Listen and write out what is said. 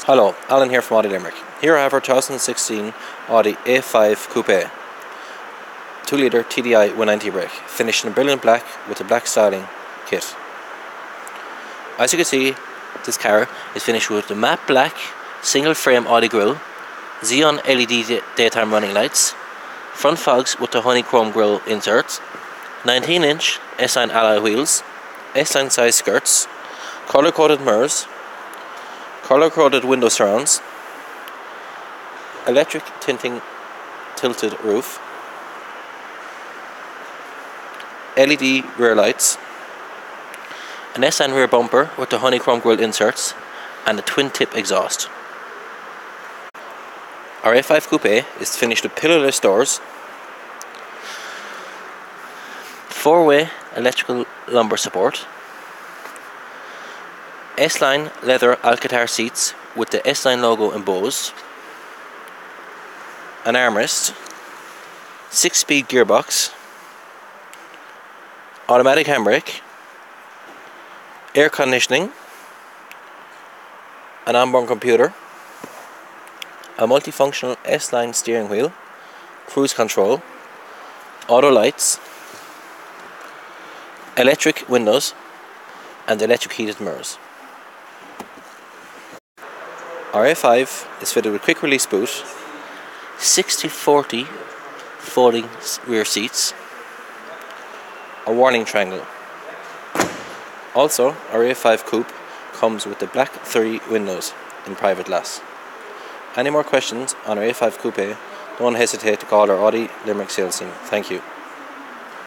Hello, Alan here from Audi Limerick. Here I have our 2016 Audi A5 Coupe 2-litre TDI 190 brake, finished in brilliant black with a black styling kit. As you can see, this car is finished with the matte black single frame Audi grille, Xeon LED daytime running lights, front fogs with the honeycomb grille inserts, 19-inch S-Line alloy wheels, S-Line size skirts, colour-coded mirrors, colour-coded window surrounds, electric tinting tilted roof, LED rear lights, an S-Line rear bumper with the honeycomb grille inserts, and a twin-tip exhaust. Our A5 Coupe is finished with pillarless doors, 4-way electrical lumbar support, S-Line leather Alcantara seats with the S-Line logo embossed, an armrest, 6-speed gearbox, automatic handbrake, air conditioning, an onboard computer, a multifunctional S-Line steering wheel, cruise control, auto lights, electric windows, and electric heated mirrors. Our A5 is fitted with quick release boot, 60/40 folding rear seats, a warning triangle. Also, our A5 Coupe comes with the black 3 windows in private glass. Any more questions on our A5 Coupe, don't hesitate to call our Audi Limerick sales team. Thank you.